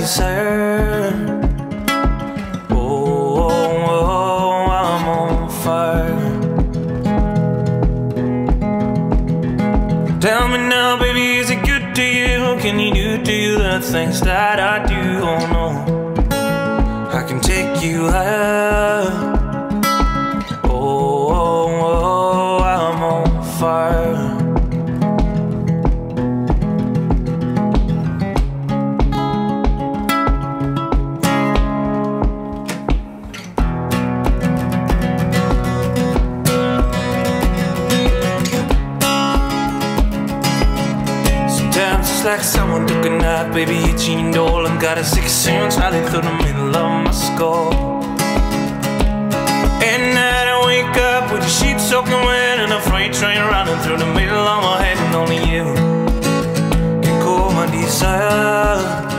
desire. Oh, I'm on fire. Tell me now, baby, is it good to you? Can you do the things that I do? Oh no, I can take you higher. Oh, I'm on fire. It's like someone took a knife, baby, hit you in your and got a 6 sense right through the middle of my skull. At night I wake up with the sheets soaking wet and a freight train running through the middle of my head, and only you can cool my desire.